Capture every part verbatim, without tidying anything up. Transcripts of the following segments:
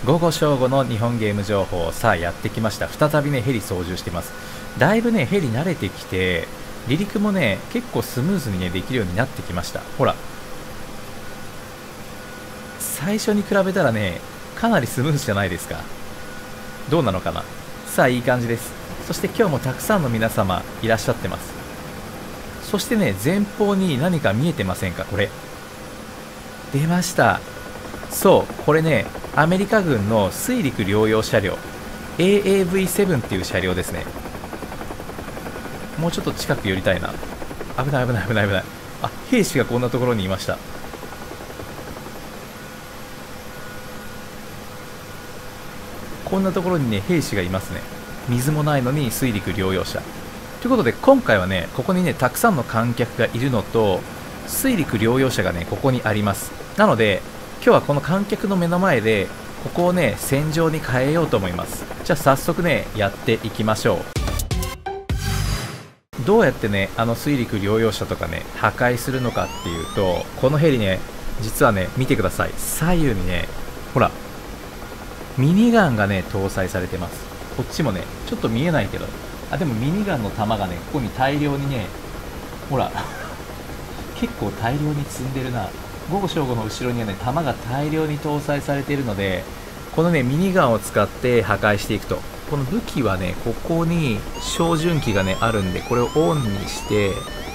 午後正午の日本ゲーム情報、さあやってきました。再びねヘリ操縦してます。だいぶねヘリ慣れてきて、離陸もね結構スムーズにねできるようになってきました。ほら、最初に比べたらねかなりスムーズじゃないですか。どうなのかな。さあいい感じです。そして今日もたくさんの皆様いらっしゃってます。そしてね前方に何か見えてませんか。これ出ました。そう、これねアメリカ軍の水陸両用車両 エーエーブイセブン っていう車両ですね。もうちょっと近く寄りたいな。危ない危ない危ない危ない。あ、兵士がこんなところにいました。こんなところにね兵士がいますね。水もないのに水陸両用車ということで、今回はねここにねたくさんの観客がいるのと水陸両用車がねここにあります。なので今日はこの観客の目の前でここをね戦場に変えようと思います。じゃあ早速ねやっていきましょう。どうやってねあの水陸両用車とかね破壊するのかっていうと、このヘリね実はね見てください。左右にねほらミニガンがね搭載されてます。こっちもねちょっと見えないけど、あでもミニガンの弾がねここに大量にねほら結構大量に積んでるな。午後正午の後ろにはね弾が大量に搭載されているので、このねミニガンを使って破壊していくと。この武器はねここに照準器がねあるんで、これをオンにして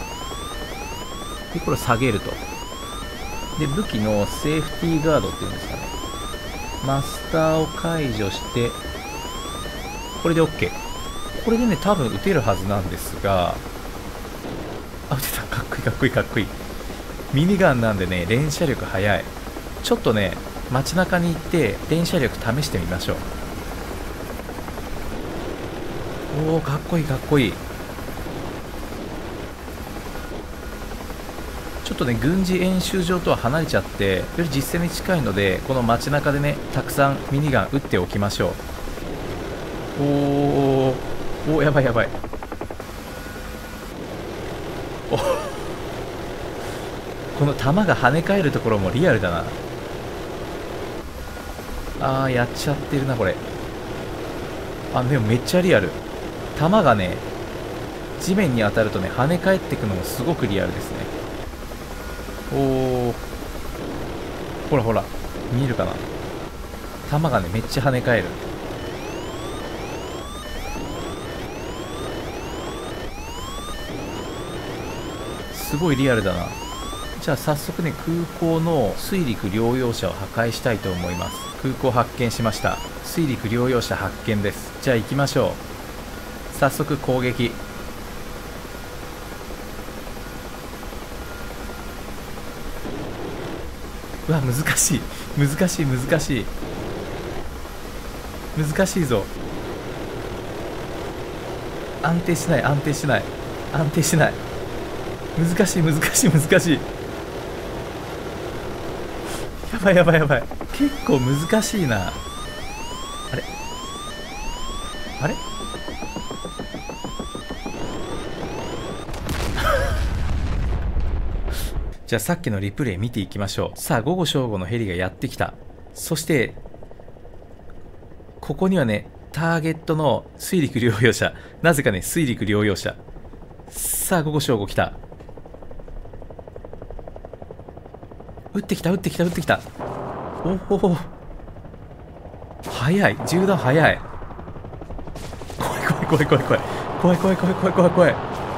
でこれを下げると。で武器のセーフティーガードっていうんですかね、マスターを解除してこれで OK。 これでね多分撃てるはずなんですが、あ撃てた。かっこいいかっこいいかっこいい。ミニガンなんでね連射力速い。ちょっとね街中に行って連射力試してみましょう。おおかっこいいかっこいい。ちょっとね軍事演習場とは離れちゃってより実戦に近いので、この街中でねたくさんミニガン撃っておきましょう。おーおーやばいやばい。おこの弾が跳ね返るところもリアルだな。あーやっちゃってるなこれ。あでもめっちゃリアル。弾がね地面に当たるとね跳ね返ってくのもすごくリアルですね。おおほらほら見えるかな。弾がねめっちゃ跳ね返る。すごいリアルだな。じゃあ早速ね空港の水陸両用車を破壊したいと思います。空港発見しました。水陸両用車発見です。じゃあ行きましょう。早速攻撃。うわ難しい難しい難しい難しいぞ。安定しない安定しない安定しない。難しい難しい難しい。やばいやばいやばい。結構難しいな。あれあれじゃあさっきのリプレイ見ていきましょう。さあ午後正午のヘリがやってきた。そしてここにはねターゲットの水陸両用車、なぜかね水陸両用車。さあ午後正午来た。撃ってきた撃ってきた撃ってきた。おお早い。銃弾早い。怖い怖い怖い怖い怖い怖い怖い怖い怖い怖い怖い。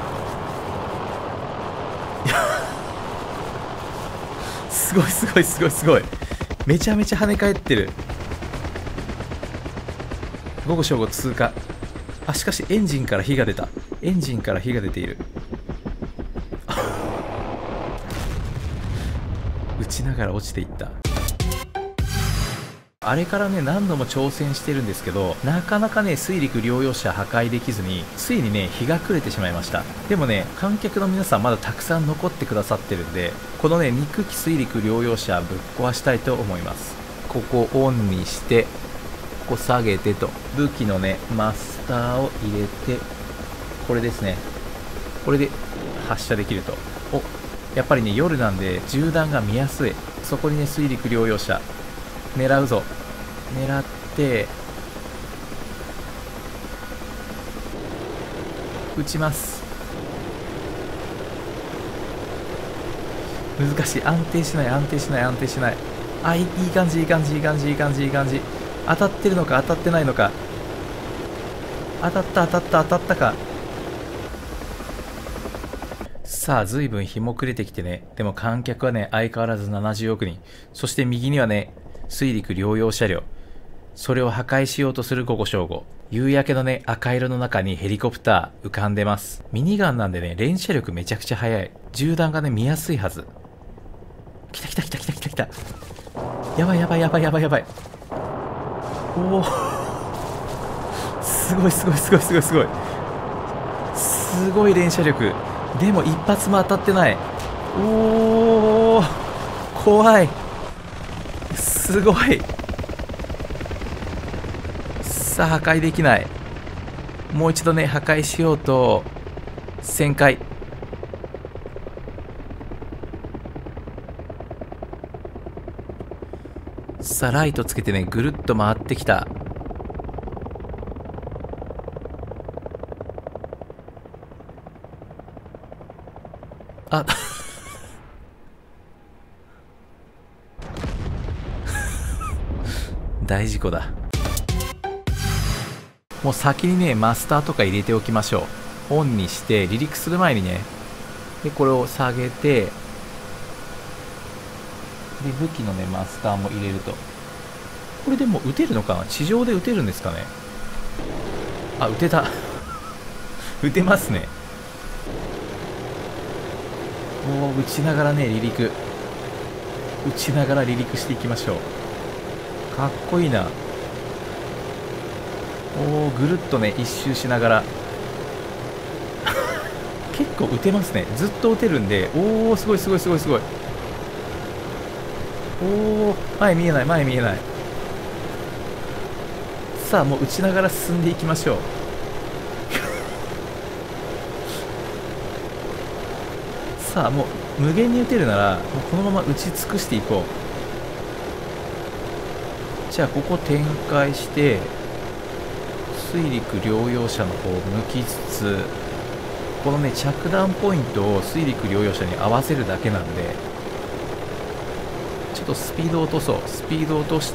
すごいすごいすごいすごい。めちゃめちゃ跳ね返ってる。午後正午通過。あしかしエンジンから火が出た。エンジンから火が出ている。撃ちながら落ちていった。あれからね何度も挑戦してるんですけど、なかなかね水陸両用車破壊できずに、ついにね日が暮れてしまいました。でもね観客の皆さんまだたくさん残ってくださってるんで、このね憎き水陸両用車ぶっ壊したいと思います。ここをオンにしてここ下げてと、武器のねマスターを入れて、これですね、これで発射できると。おやっぱりね夜なんで銃弾が見やすい。そこにね水陸両用車狙うぞ。 狙って撃ちます。難しい。安定しない安定しない安定しない。あ、いい、いい感じいい感じいい感じいい感じいい感じ。当たってるのか当たってないのか。当たった当たった当たったか。さあ随分日も暮れてきてね。でも観客はね相変わらずななじゅうおくにん。そして右にはね水陸両用車両、それを破壊しようとする午後正午。夕焼けのね赤色の中にヘリコプター浮かんでます。ミニガンなんでね連射力めちゃくちゃ速い。銃弾がね見やすいはず。来た来た来た来た来た来た。やばいやばいやばいやばいやばい。おおすごいすごいすごいすごいすごいすごい連射力。でも一発も当たってない。おお怖い。すごい。さあ破壊できない。もう一度ね破壊しようと旋回。さあライトつけてねぐるっと回ってきた。あ大事故だ。もう先にねマスターとか入れておきましょう。オンにして離陸する前にね。でこれを下げて、で武器のねマスターも入れると。これでも撃てるのかな。地上で撃てるんですかね。あ、撃てた撃てますね。もう撃ちながらね離陸、撃ちながら離陸していきましょう。かっこいいな。おおぐるっとね一周しながら結構撃てますね。ずっと撃てるんで。おおすごいすごいすごいすごい。おお前見えない前見えない。さあもう撃ちながら進んでいきましょうさあもう無限に撃てるならもうこのまま撃ち尽くしていこう。じゃあここ展開して水陸両用車の方を向きつつ、このね着弾ポイントを水陸両用車に合わせるだけなんで、ちょっとスピードを落とそう。スピードを落として、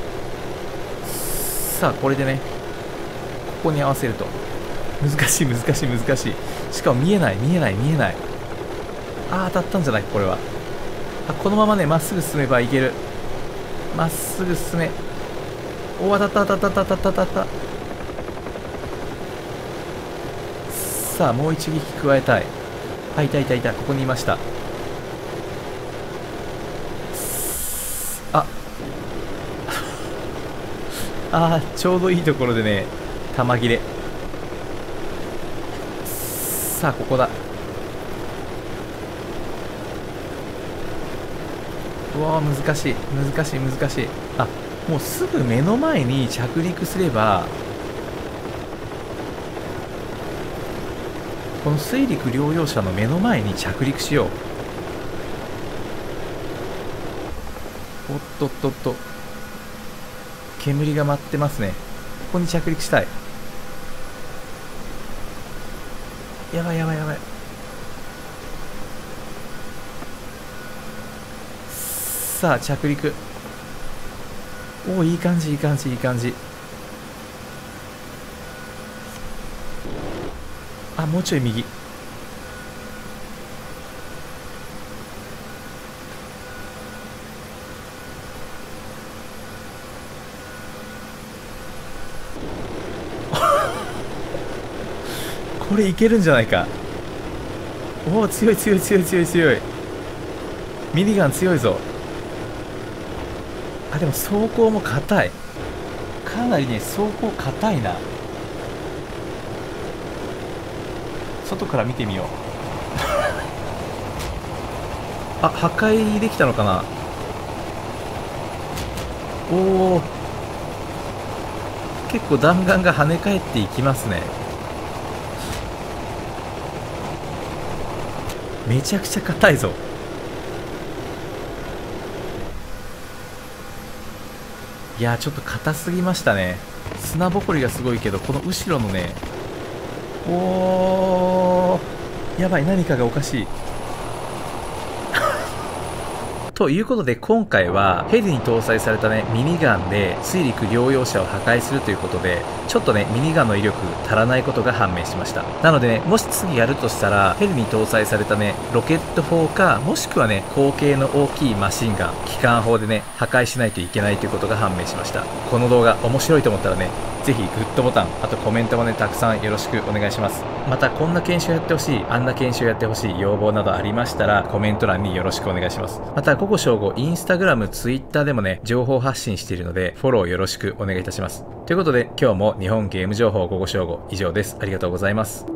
さあこれでねここに合わせると。難しい難しい難しい。しかも見えない見えない見えない。あー当たったんじゃないこれは。あこのままねまっすぐ進めばいける。まっすぐ進め。おお当たった当たった当たった当たった。さあもう一撃加えたい。あいたいたいた。ここにいました。ああーちょうどいいところでね弾切れ。さあここだ。うわー難しい難しい難しい。あもうすぐ目の前に着陸すれば、この水陸両用車の目の前に着陸しよう。おっとっとっと煙が舞ってますね。ここに着陸したい。やばいやばいやばい。さあ着陸。おおいい感じいい感じいい感じ。あもうちょい右。これいけるんじゃないか。おお強い強い強い強い強い。ミニガン強いぞ。あでも走行も硬い。かなりね走行硬いな。外から見てみようあ破壊できたのかな。おお結構弾丸が跳ね返っていきますね。めちゃくちゃ硬いぞ。 いやーちょっと硬すぎましたね。砂ぼこりがすごいけど、この後ろのね、おー、やばい、何かがおかしい。ということで今回はヘリに搭載されたねミニガンで水陸両用車を破壊するということで、ちょっとねミニガンの威力足らないことが判明しました。なのでね、もし次やるとしたらヘリに搭載されたねロケット砲か、もしくはね口径の大きいマシンガン、機関砲でね破壊しないといけないということが判明しました。この動画面白いと思ったらね、ぜひグッドボタン、あとコメントもねたくさんよろしくお願いします。またこんな研修やってほしい、あんな研修やってほしい要望などありましたらコメント欄によろしくお願いします。また午後正午インスタグラム、ツイッターでもね情報発信しているのでフォローよろしくお願いいたします。ということで今日も日本ゲーム情報午後正午以上です。ありがとうございます。